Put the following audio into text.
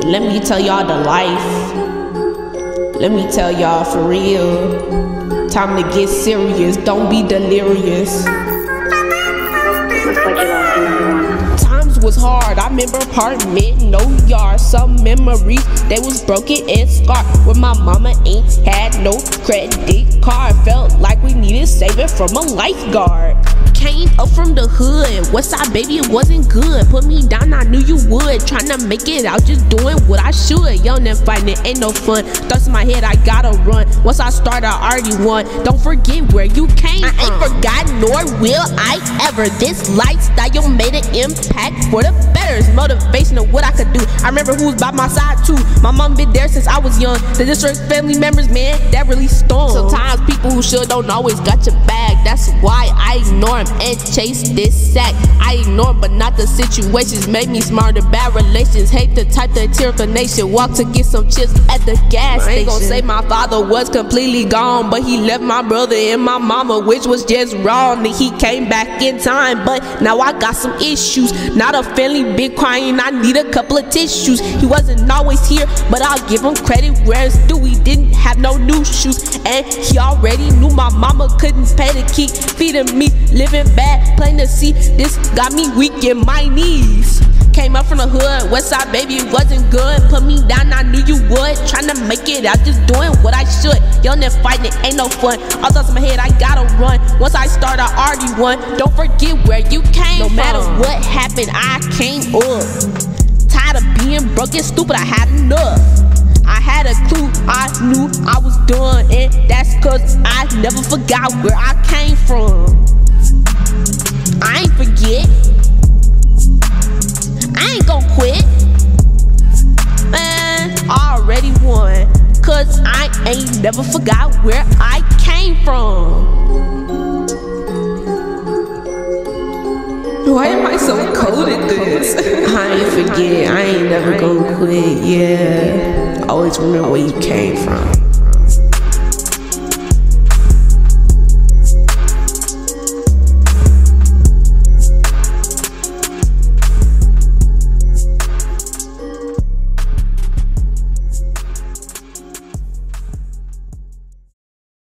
Let me tell y'all the life. Let me tell y'all for real. Time to get serious, don't be delirious. Looks like you lost another one. Times was hard, I remember apartment, no yard. Some memories, they was broken and scarred. When my mama ain't had no credit card. Felt like we needed saving from a lifeguard. Came up from the hood, Westside baby, it wasn't good. Put me down, I knew you would. Tryna make it out, just doing what I should. Young and fighting, it ain't no fun. Thoughts in my head, I gotta run. Once I start, I already won. Don't forget where you came from. I ain't forgotten, nor will I ever. This lifestyle made an impact for the better. It's motivation of what I could do. I remember who's by my side too. My mom been there since I was young. The district family members, man, that really stung. Sometimes people who should don't always got your back. That's why I ignore them and chase this sack. I ignore but not the situations. Made me smarter, bad relations. Hate the type that tear for nation. Walk to get some chips at the gas station. I ain't gonna say my father was completely gone, but he left my brother and my mama, which was just wrong. Then he came back in time, but now I got some issues. Not a family been crying, I need a couple of tissues. He wasn't always here, but I'll give him credit where it's due. He didn't have no new shoes, and he already knew my mama couldn't pay to keep feeding me. Living bad, plain to see, this got me weak in my knees. Came up from the hood, Westside baby, it wasn't good. Put me down, I knew you would. Tryna make it out, just doing what I should. Young and fighting, it ain't no fun. All thoughts in my head, I gotta run. Once I start, I already won. Don't forget where you came from. No matter what happened, I came up. Tired of being broke and stupid, I had enough. I had a clue, I knew I was done, and that's cause I never forgot where I came from. I ain't forget, I ain't gon' quit. Man, I already won, cause I ain't never forgot where I came from. Why am I so cold at this? I ain't forget, I ain't never gonna quit, yeah. Always remember where you came from.